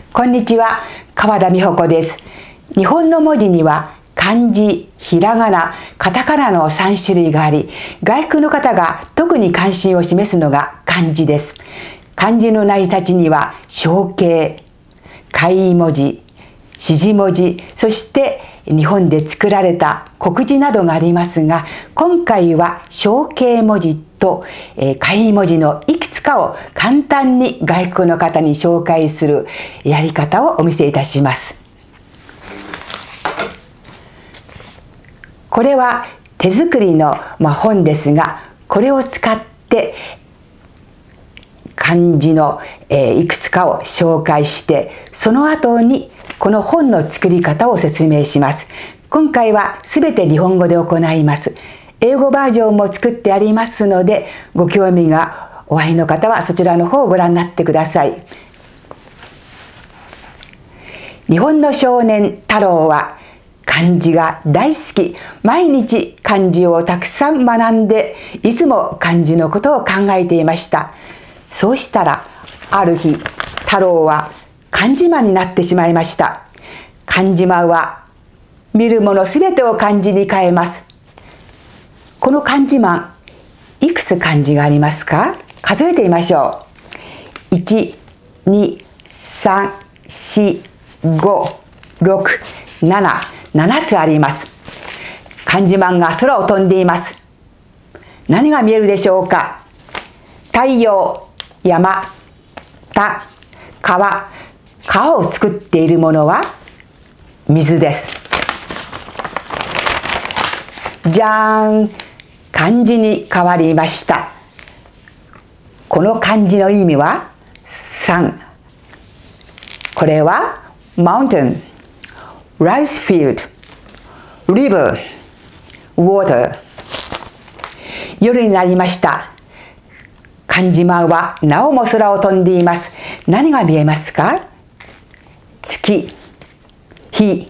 こんにちは、川田美穂子です。日本の文字には漢字、ひらがな、カタカナの3種類があり、外国の方が特に関心を示すのが漢字です。漢字の成り立ちには象形、楷文字、指示文字、そして日本で作られた国字などがありますが、今回は象形文字と楷文字のいくつかを簡単に外国の方に紹介するやり方をお見せいたします。これは手作りの本ですが、これを使って漢字のいくつかを紹介して、その後にこの本の作り方を説明します。今回はすべて日本語で行います。英語バージョンも作ってありますので、ご興味がおありの方はそちらの方をご覧になってください。日本の少年太郎は漢字が大好き。毎日漢字をたくさん学んで、いつも漢字のことを考えていました。そうしたら、ある日、太郎は漢字マンになってしまいました。漢字マンは見るものすべてを漢字に変えます。この漢字マン、いくつ漢字がありますか？数えてみましょう。1、2、3、4、5、6、7、7つあります。漢字マンが空を飛んでいます。何が見えるでしょうか？太陽、山、田、川。川を作っているものは水です。じゃーん、漢字に変わりました。この漢字の意味は山。これは mountain、rice field、river、water。夜になりました。漢字マンはなおも空を飛んでいます。何が見えますか？月、火、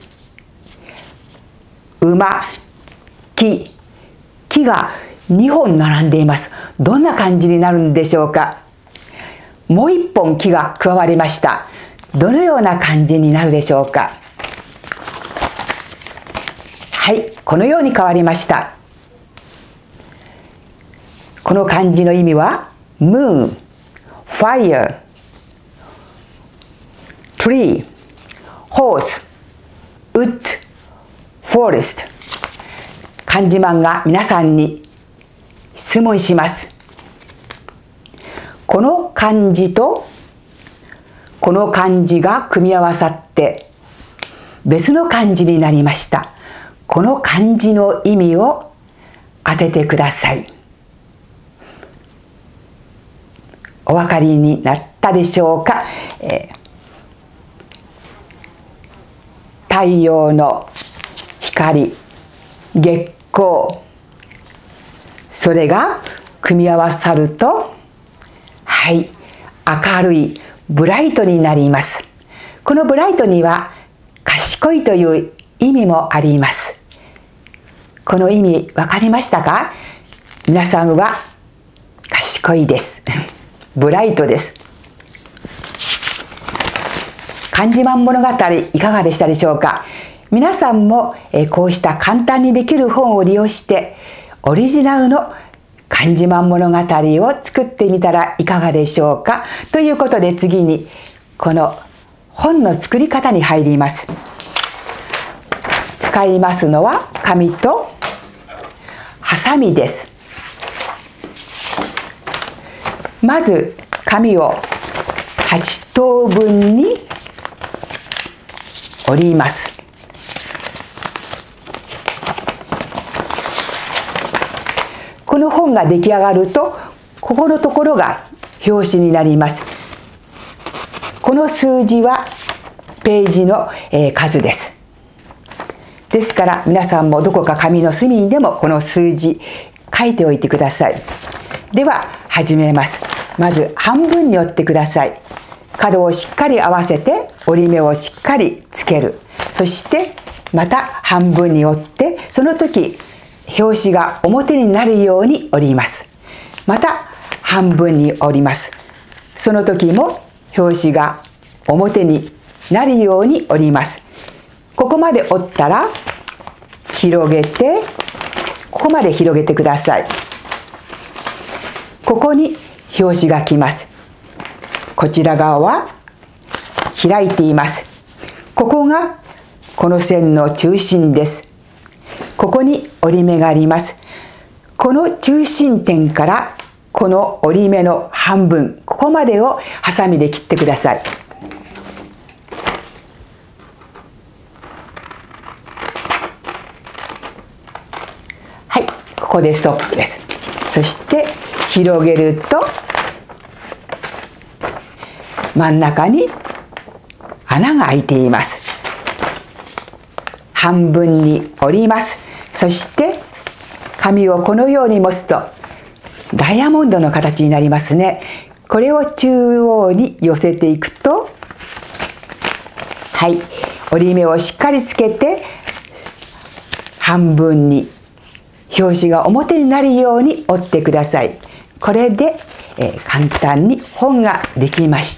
馬、木。木が2本並んでいます。どんな感じになるんでしょうか？もう1本木が加わりました。どのような感じになるでしょうか？はい、このように変わりました。この漢字の意味は moon、fire、tree、horse、woods、forest。漢字マンが皆さんに質問します。この漢字とこの漢字が組み合わさって別の漢字になりました。この漢字の意味を当ててください。お分かりになったでしょうか？太陽の光、月光、それが組み合わさると、はい、明るい、ブライトになります。このブライトには賢いという意味もあります。この意味分かりましたか？皆さんは賢いです。ブライトです。漢字マン物語いかがでしたでしょうか？皆さんもこうした簡単にできる本を利用してオリジナルの漢字マン物語を作ってみたらいかがでしょうか？ということで次にこの本の作り方に入ります。使いますのは紙とハサミです。まず紙を8等分に折ります。この本が出来上がると、ここのところが表紙になります。この数字はページの数です。ですから皆さんもどこか紙の隅にでもこの数字書いておいてください。では始めます。まず半分に折ってください。角をしっかり合わせて折り目をしっかりつける。そしてまた半分に折って、その時表紙が表になるように折ります。また半分に折ります。その時も表紙が表になるように折ります。ここまで折ったら広げて、ここまで広げてください。ここに表紙が来ます。こちら側は開いています。ここがこの線の中心です。ここに折り目があります。この中心点からこの折り目の半分、ここまでをハサミで切ってください。はい、ここでストップです。そして広げると真ん中に穴が開いています。半分に折ります。そして紙をこのように持つとダイヤモンドの形になりますね。これを中央に寄せていくと、はい、折り目をしっかりつけて半分に表紙が表になるように折ってください。これで、簡単に本ができました。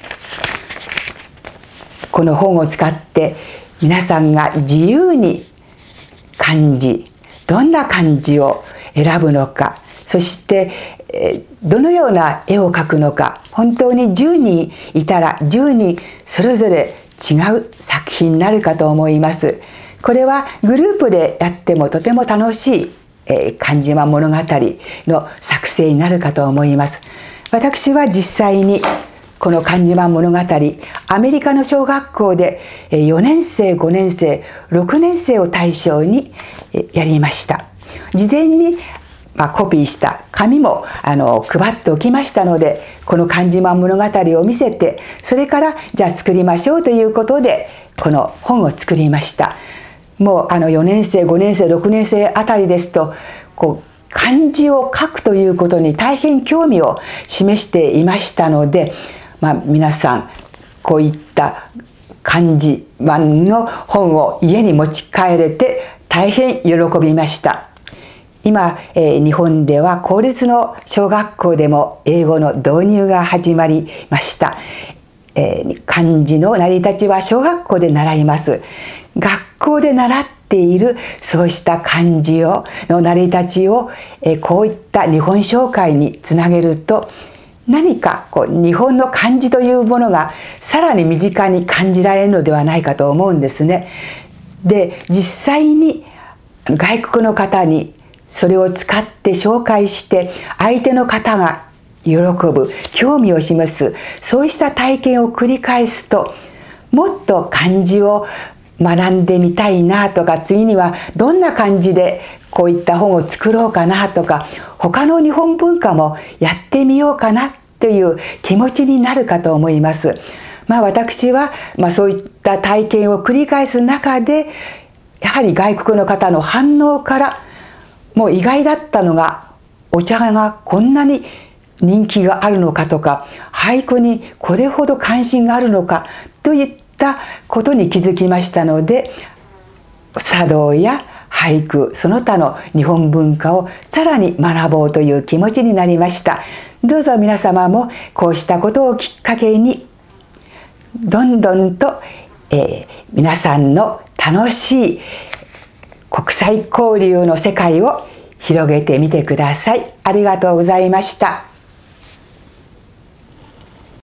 この本を使って皆さんが自由に漢字、どんな漢字を選ぶのか、そしてどのような絵を描くのか、本当に10人いたら10人それぞれ違う作品になるかと思います。これはグループでやってもとても楽しい漢字物語の作成になるかと思います。私は実際にこの漢字物語、アメリカの小学校で4年生、5年生、6年生を対象にやりました。事前にコピーした紙も配っておきましたので、この漢字物語を見せて、それからじゃあ作りましょうということでこの本を作りました。もう4年生、5年生、6年生あたりですと漢字を書くということに大変興味を示していましたので、皆さんこういった漢字の本を家に持ち帰れて大変喜びました。今、日本では公立の小学校でも英語の導入が始まりました。漢字の成り立ちは小学校で習います。学校で習っているそうした漢字の成り立ちをこういった日本紹介につなげると、何か日本の漢字というものがさらに身近に感じられるのではないかと思うんですね。で、実際に外国の方にそれを使って紹介して相手の方が喜ぶ、興味を示す、そうした体験を繰り返すと、もっと漢字を学んでみたいなとか、次にはどんな漢字でこういった本を作ろうかなとか、他の日本文化もやってみようかなという気持ちになるかと思います。私はそういった体験を繰り返す中で、やはり外国の方の反応からもう意外だったのが、お茶がこんなに人気があるのかとか、俳句にこれほど関心があるのかといったことに気づきましたので、茶道や俳句、その他の日本文化をさらに学ぼうという気持ちになりました。どうぞ皆様もこうしたことをきっかけに、どんどんと、皆さんの楽しい国際交流の世界を広げてみてください。ありがとうございました。